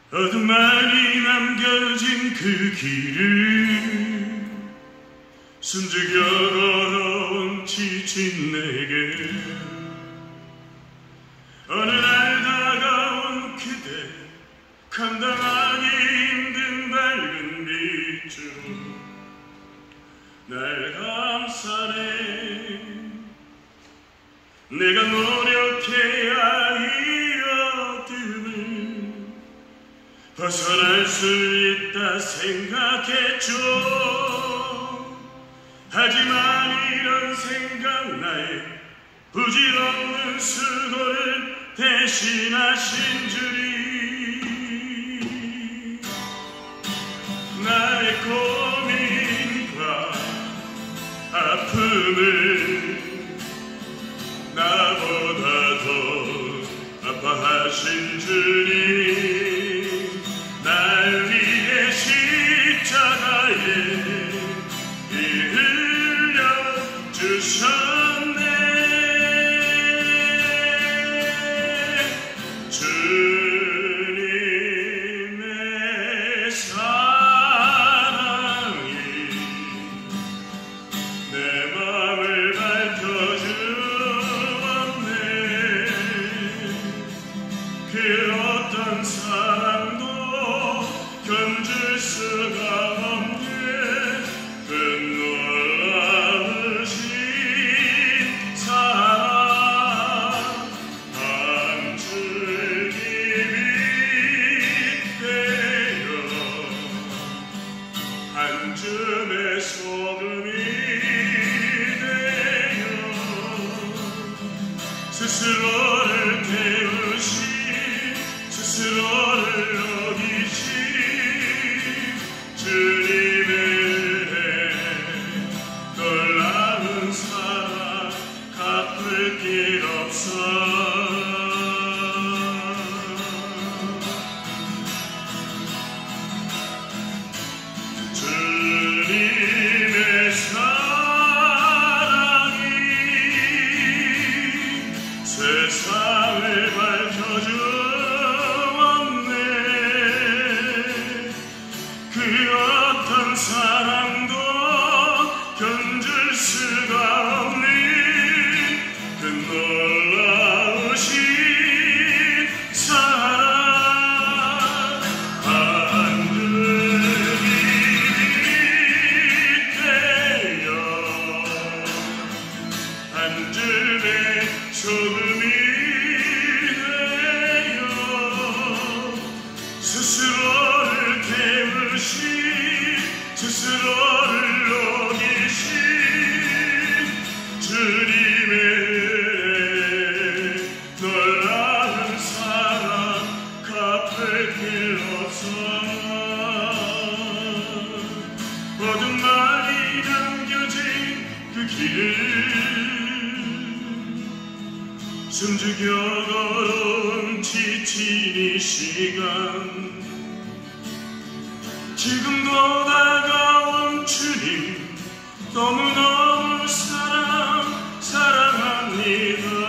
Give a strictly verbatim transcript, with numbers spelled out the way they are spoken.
어둠만이 남겨진 그 길을 숨죽여 걸어온 지친 내게 어느 날 다가온 그대 감당하기 힘든 밝은 빛으로 날 감싸네. 내가 노력해야 이 어둠을 벗어날 수 있다 생각했죠. 하지만 이런 생각 나의 부질없는 수고를 대신하신 줄이 나의 고민과 아픔을 나보다 더 아파하신 주님 날 위해 십자가에 피 흘려 주셨네. 주님의 사랑이 내 맘을 밝혀주었네. 그 어떤 사랑도 견줄 수가 없네. 그 놀라우신 사랑 한 줄기 빛되어 한 줌의 소금이 되어 스스로를 태우시 스스로를 녹이신 주님의 놀라운 사랑 갚을 길 없어. 주님의 사랑이 세상을 밝혀주었네. 그 어떤 사랑도 견줄 수가 없는 그 놀라우신 사랑 한 줄기 빛되어 한 줌의 소금이 되어 스스로를 태우시 스스로를 녹이신 주님의 놀라운 사랑 갚을 길 없어. 어둠만이 남겨진 그 길을 숨죽여 걸어온 지친 이 시간 지금도 다가온 주님 너무너무 사랑 사랑합니다.